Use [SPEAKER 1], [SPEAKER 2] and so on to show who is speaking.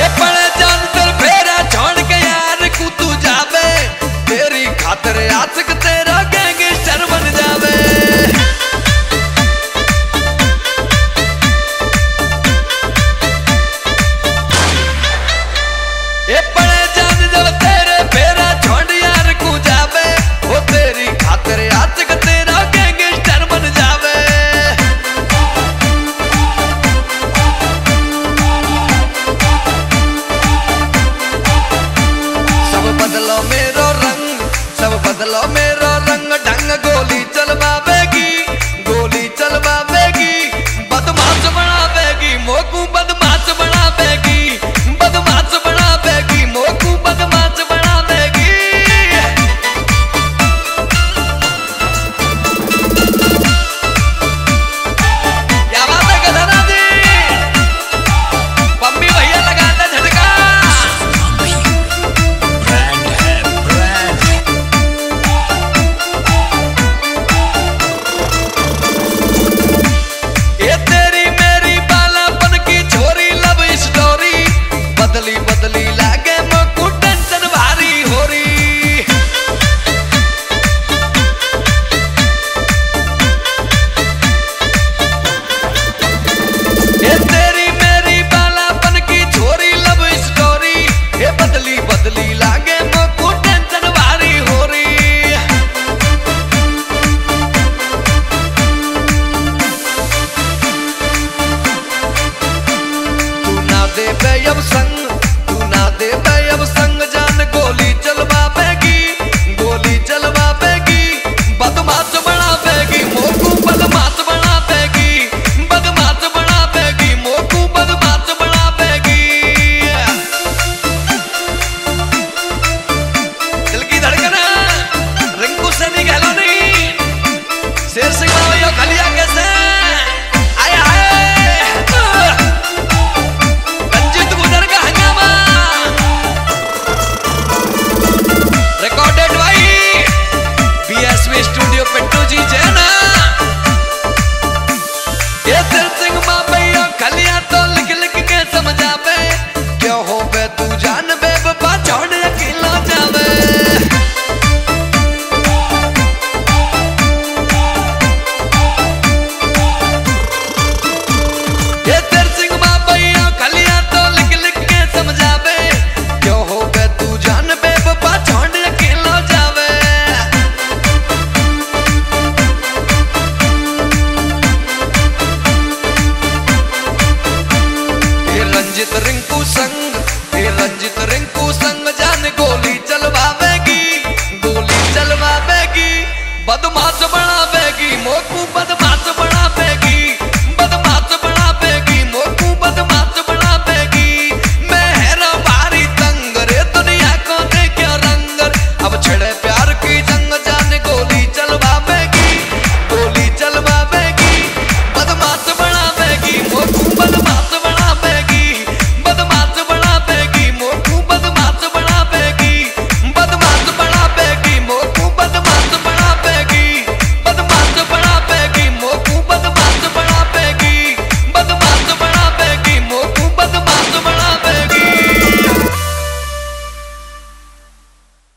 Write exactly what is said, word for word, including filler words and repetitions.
[SPEAKER 1] ये पड़े जान तेर फेरा छोड़ के यार को तू जावे, तेरी खातिर आशिक तेरा गैंगस्टर बन जावे। ये पड़े जान जब तेरे फेरा छोड़ यार को जावे, वो तेरी खातिर आशिक तेरा गैंगस्टर बन जावे। सब बदलो मेरो रंग, सब बदलो मेरो रंग ढंग, गोली चलवावेगी, गोली चलवावेगी, बदमाश बनावेगी, मोकू बदमाश बनावेगी, बदमाश बनावेगी, मोकू बदमाश बनावेगी। क्या बात है गधरा जी, पम्मी भैया लगा दे झटका। ये तेरी मेरी बालापन की छोरी लव स्टोरी, बदली बदली लागे मोकू टेंशन भारी हो रही। ये तेरी मेरी बालापन की छोरी लव स्टोरी, ये बदली बदली लागे मोकू टेंशन भारी हो रही। तू ना दे अब संग, तू ना दे अब संग, जान गोली चलवावेगी, गोली चलवावेगी, बदमाश बनावेगी, मोकू बदमाश बनावेगी, बदमाश बनावेगी, मोकू बदमाश बनावेगी। दिल की धड़कन रिंकू से नहीं गहलो नहीं, शेर सिंह भैया खलिया कैसे आए आए, रंजित गुजर का हंगामा रिकॉर्डेड भाई बीएसवी स्टूडियो पिट्टू जी जैना। ये शेर सिंह माँ भैया खलिया तो लिख लिख के समझावे, क्यों हो बे तू जान बे बाबा छोड़ अकेला जावे। ये शेर सिंह माँ भैया खलिया तो लिख लिख के समझावे, क्यों हो बे तू जान बे बाबा छोड़ अकेला जावे। ये रंजित रिंकू संग, ये रंजित रिंकू संग, जान गोली चलवावेगी, गोली चलवावेगी, बदमाश